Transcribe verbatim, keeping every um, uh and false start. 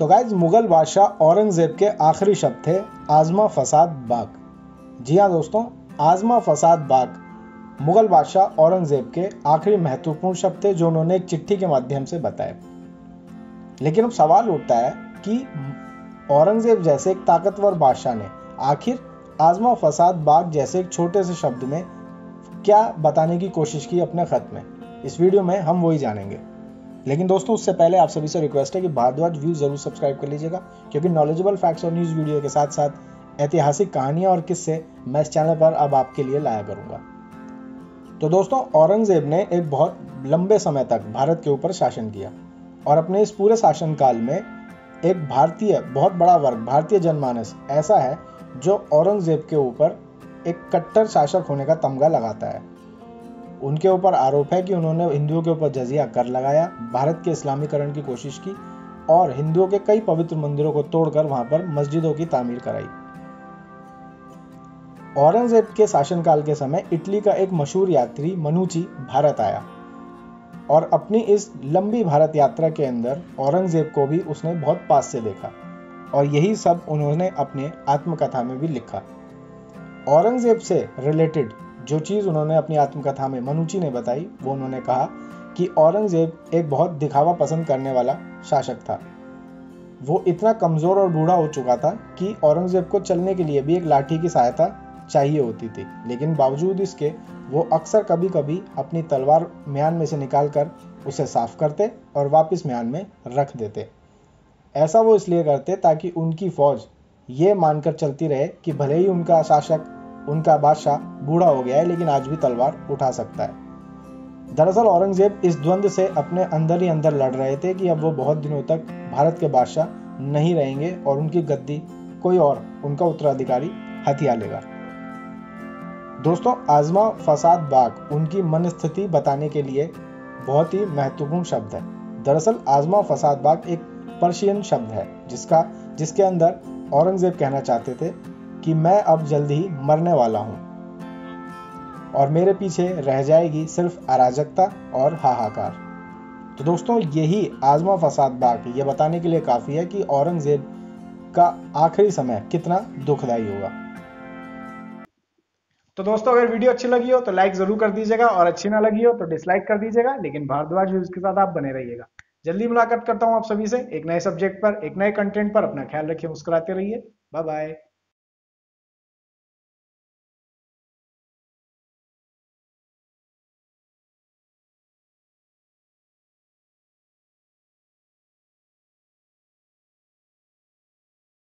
तो गाइज मुगल बादशाह औरंगजेब के आखिरी शब्द थे आजमा फसाद बाग। जी हाँ दोस्तों, आजमा फसाद बाग मुगल बादशाह औरंगजेब के आखिरी महत्वपूर्ण शब्द थे जो उन्होंने एक चिट्ठी के माध्यम से बताए। लेकिन अब सवाल उठता है कि औरंगजेब जैसे एक ताकतवर बादशाह ने आखिर आजमा फसाद बाग जैसे एक छोटे से शब्द में क्या बताने की कोशिश की अपने खत में। इस वीडियो में हम वही जानेंगे। लेकिन दोस्तों उससे पहले आप सभी से रिक्वेस्ट है कि भारद्वाज व्यू जरूर सब्सक्राइब कर लीजिएगा, क्योंकि नॉलेजेबल फैक्ट्स और न्यूज़ वीडियो के साथ साथ ऐतिहासिक कहानियां और किस्से मैं इस चैनल पर अब आपके लिए लाया करूंगा। तो दोस्तों औरंगजेब ने एक बहुत लंबे समय तक भारत के ऊपर शासन किया और अपने इस पूरे शासन काल में एक भारतीय बहुत बड़ा वर्ग भारतीय जनमानस ऐसा है जो औरंगजेब के ऊपर एक कट्टर शासक होने का तमगा लगाता है। उनके ऊपर आरोप है कि उन्होंने हिंदुओं के ऊपर जजिया कर लगाया, भारत के इस्लामीकरण की कोशिश की और हिंदुओं के कई पवित्र मंदिरों को तोड़कर वहां पर मस्जिदों की तामीर कराई। औरंगजेब के शासनकाल के समय इटली का एक मशहूर यात्री मनुची भारत आया और अपनी इस लंबी भारत यात्रा के अंदर औरंगजेब को भी उसने बहुत पास से देखा और यही सब उन्होंने अपने आत्मकथा में भी लिखा। औरंगजेब से रिलेटेड जो चीज़ उन्होंने अपनी आत्मकथा में मनुची ने बताई वो उन्होंने कहा कि औरंगजेब एक बहुत दिखावा पसंद करने वाला शासक था। वो इतना कमज़ोर और बूढ़ा हो चुका था कि औरंगजेब को चलने के लिए भी एक लाठी की सहायता चाहिए होती थी, लेकिन बावजूद इसके वो अक्सर कभी कभी अपनी तलवार म्यान में से निकाल कर उसे साफ करते और वापस म्यान में रख देते। ऐसा वो इसलिए करते ताकि उनकी फौज ये मानकर चलती रहे कि भले ही उनका शासक उनका बादशाह बूढ़ा हो गया है लेकिन आज भी तलवार उठा सकता है। दरअसल औरंगजेब इस द्वंद्व से अपने अंदर ही अंदर लड़ रहे थे कि अब वो बहुत दिनों तक भारत के बादशाह नहीं रहेंगे और उनकी गद्दी कोई और उनका उत्तराधिकारी हथिया लेगा। दोस्तों आजमा फसाद बाग उनकी मनस्थिति बताने के लिए बहुत ही महत्वपूर्ण शब्द है। दरअसल आजमा फसाद बाग एक पर्शियन शब्द है जिसका जिसके अंदर औरंगजेब कहना चाहते थे कि मैं अब जल्द ही मरने वाला हूं और मेरे पीछे रह जाएगी सिर्फ अराजकता और हाहाकार। तो दोस्तों यही आजमा फसाद बाग ये बताने के लिए काफी है कि औरंगजेब का आखिरी समय कितना दुखदाई होगा। तो दोस्तों अगर वीडियो अच्छी लगी हो तो लाइक जरूर कर दीजिएगा और अच्छी ना लगी हो तो डिसलाइक कर दीजिएगा, लेकिन भारद्वाज व्यूज के साथ आप बने रहिएगा। जल्दी मुलाकात करता हूं आप सभी से एक नए सब्जेक्ट पर, एक नए कंटेंट पर। अपना ख्याल रखिए, मुस्कुराते रहिए। Bye bye.